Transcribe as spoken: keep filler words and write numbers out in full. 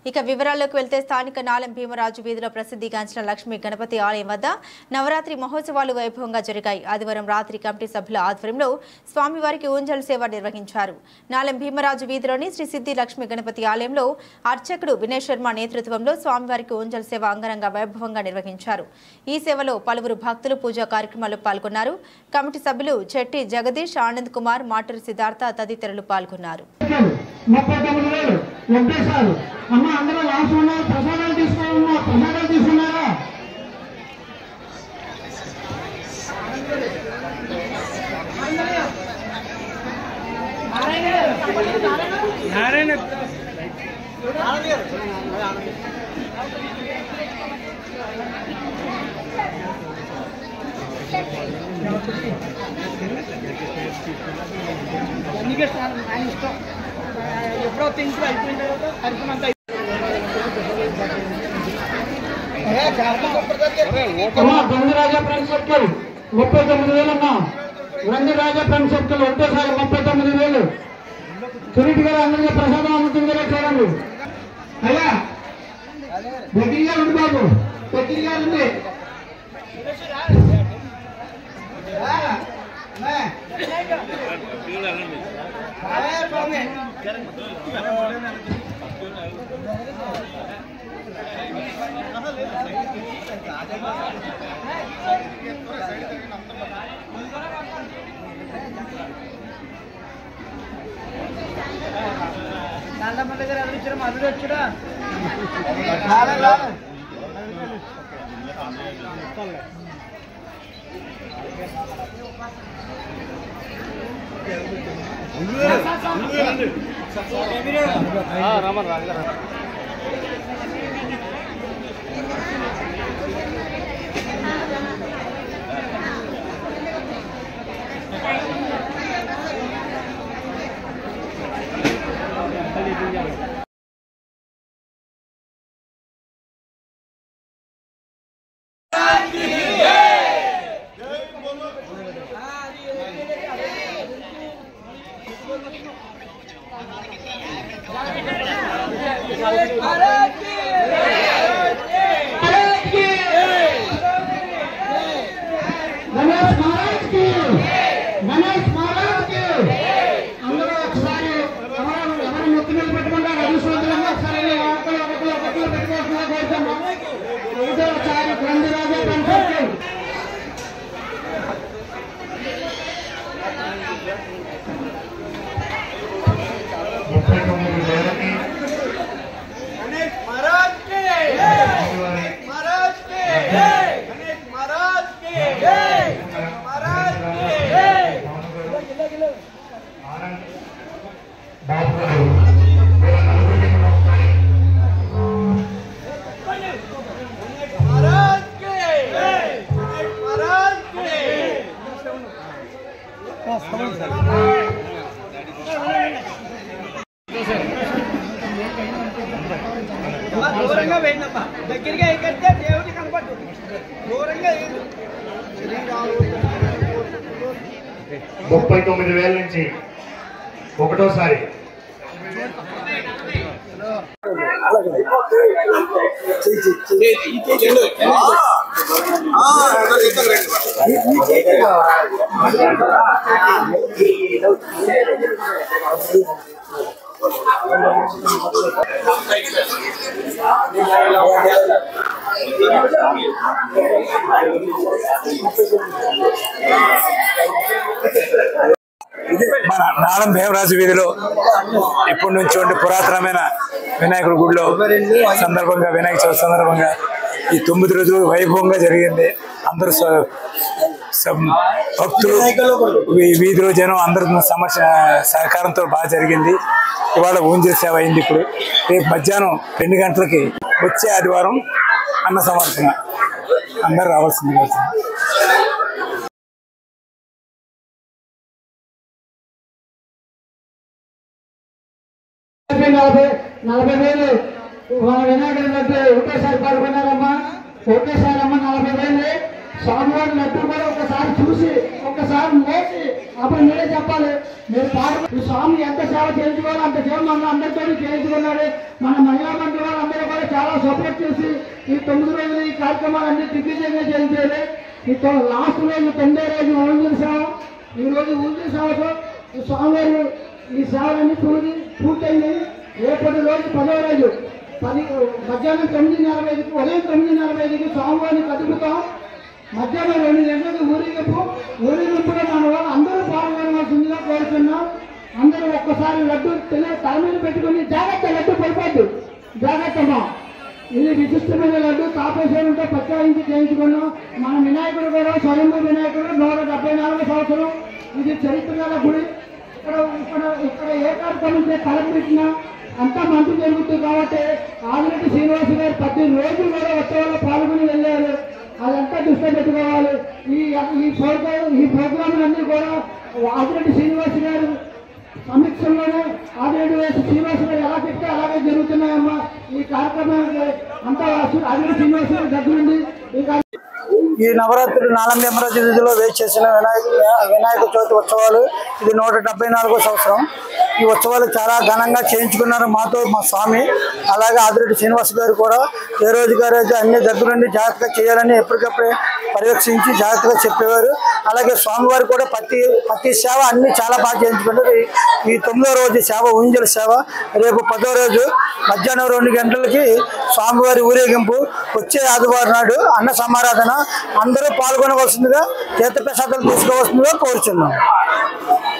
ఇక వివరాల్లోకి వెళ్తే స్థానిక నాలెం భీమరాజు వీధిలో ప్రసిద్ధిగాంచిన లక్ష్మీ గణపతి ఆలయం వద్ద నవరాత్రి మహోత్సవాలు వైభవంగా జరిగాయి. ఆదివారం రాత్రి కమిటీ సభ్యుల ఆధ్వర్యంలో స్వామివారికి ఊంజల్ సేవ నిర్వహించారు. నాలెం భీమరాజు వీధిలోని శ్రీ సిద్ధి లక్ష్మీ గణపతి ఆలయంలో అర్చకుడు వినయ్ శర్మ నేతృత్వంలో స్వామివారికి ఊంజల్ సేవ అంగరంగ వైభవంగా నిర్వహించారు. ఈ సేవలో పలువురు భక్తులు పూజా కార్యక్రమాల్లో పాల్గొన్నారు. కమిటీ సభ్యులు చెట్టి జగదీష్, ఆనంద్ కుమార్, మాటూరి సిద్ధార్థ తదితరులు పాల్గొన్నారు. అమ్మ అందరూ లాస్ట్ ఉన్నారు, ప్రసాదాలు తీసుకున్నా ప్రసాదాలు తీసుకున్నారా? నారాయణ ఎప్పుడో తింటూ అయిపోయిన తర్వాత కార్యక్రమం గంగరాజా ఫ్రెండ్ సర్కిల్ ముప్పై తొమ్మిది వేలు అమ్మా. గంగరాజా ఫ్రెండ్ సర్కిల్ ఒకటేసారి ముప్పై తొమ్మిది వేలు. సునీటి గారు అందరికీ ప్రసాదం అమ్ముతుంది కదా చూడండి. అయ్యా దగ్గరగా ఉంది బాబు, దగ్గరగా ఉంది. నల్లమ్మ దగ్గర ఎవరు ఇచ్చారు? మధుడు వచ్చాడా? రామన్ రాజా దూరంగా వేయండమ్మా, దగ్గరగా ఎక్కితే దేవుడి కనపడ్డు. దూరంగా ముప్పై తొమ్మిది వేల నుంచి ఒకటోసారి మన నాలం భీమరాజు వీధిలో ఇప్పటి నుంచి ఉండే పురాతనమైన వినాయకుడి గుడిలో సందర్భంగా వినాయక చవితి సందర్భంగా ఈ తొమ్మిది రోజులు వైభవంగా జరిగింది. అందరూ భక్తులు వీధిలో జనం అందరూ సమస్య సహకారంతో బాగా జరిగింది. ఇవాళ ఊంజల్ సేవ అయింది. ఇప్పుడు రేపు మధ్యాహ్నం రెండు గంటలకి వచ్చే ఆదివారం అన్న సమర్పణ, అందరూ రావాల్సింది. నలభై నలభై వేలు వినాయకుడి లడ్డు ఒకేసారి పాల్గొన్నారమ్మా. ఒకేసారి అమ్మ నలభై వేలు. స్వామివారి లడ్డు కూడా ఒకసారి చూసి ఒకసారి మోసి అప్పుడు మీరే చెప్పాలి. మీరు పాడు స్వామి ఎంత సేవ చేయించుకోవాలి అంత సేవ మన అందరితో చేయించుకున్నాడు. మన మహిళా మంత్రి వాళ్ళు సపోర్ట్ చేసి ఈ తొమ్మిది రోజులు ఈ కార్యక్రమాలన్నీ దిగ్విజయంగా చేయించారు. ఈ లాస్ట్ రోజు తొమ్మిదో రోజు ఊంజల సేవ, ఈ రోజు ఊంజల సేవతో స్వామివారు ఈ సేవలన్నీ పూర్తి పూర్తయింది. రేపటి రోజు పదో రోజు పది మధ్యాహ్నం తొమ్మిది నలభై ఐదుకి ఉదయం తొమ్మిది నలభై ఐదుకి స్వామివారిని కదుపుతాం. మధ్యాహ్నం రెండు గంటలకు ఊరేగింపు. ఊరేగింపులో మన వాళ్ళు అందరూ పాల్గొనవలసిందిగా కోరుతున్నాం. అందరూ ఒక్కసారి లడ్డు తల మీద పెట్టుకుని జాగ్రత్త, లడ్డు పడిపోద్దు, జాగ్రత్తమ్మా. ఇది విశిష్టమైన లడ్డు తాపేశ్వరంతో పచ్చాయించి చేయించుకున్నాం. మన వినాయకుడు కూడా స్వయంభూ వినాయకుడు, నూట డెబ్బై నాలుగు సంవత్సరం. ఇది చరిత్ర గల గుడి. ఇక్కడ ఇక్కడ ఇక్కడ ఏ కార్యక్రమం తలపెట్టినా అంతా మంచి జరుగుతుంది. కాబట్టి ఆదిరెడ్డి శ్రీనివాస గారు ప్రతి రోజు కూడా ఉత్సవాల్లో పాల్గొని వెళ్ళారు. అదంతా దృష్టిలో పెట్టుకోవాలి. ఈ ఈ ప్రోగ్రాం ఈ ప్రోగ్రాంలన్నీ కూడా ఆదిరెడ్డి శ్రీనివాస గారు సమీక్షంలోనే ఆదిరెడ్డి శ్రీనివాస గారు ఎలా చెప్తే అలాగే జరుగుతున్నాయమ్మా. ఈ కార్యక్రమానికి అంతా ఆదిరెడ్డి శ్రీనివాస గారి దగ్గరుండి ఈ నవరాత్రులు నాలం భీమరాజు వీధిలో వేచి చేసిన వినాయక వినాయక చవితి ఉత్సవాలు ఇది నూట డెబ్బై నాలుగో సంవత్సరం. ఈ ఉత్సవాలు చాలా ఘనంగా చేయించుకున్నారు మాతో మా స్వామి. అలాగే ఆదిరెడ్డి శ్రీనివాస్ గారు కూడా ఏ రోజుగా రోజు అన్ని దగ్గరుండి జాగ్రత్తగా చేయాలని ఎప్పటికప్పుడే పర్యవేక్షించి జాగ్రత్తగా చెప్పేవారు. అలాగే స్వామివారు కూడా ప్రతి ప్రతి సేవ అన్ని చాలా బాగా చేయించుకుంటారు. ఈ తొమ్మిదో రోజు సేవ ఊంజల సేవ, రేపు పదో రోజు మధ్యాహ్నం రెండు గంటలకి స్వామివారి ఊరేగింపు, వచ్చే ఆదివారం నాడు అన్న సమారాధన. అందరూ పాల్గొనవలసిందిగా తీర్థప్రసాదాలు తీసుకోవాల్సిందిగా కోరుచున్నాం.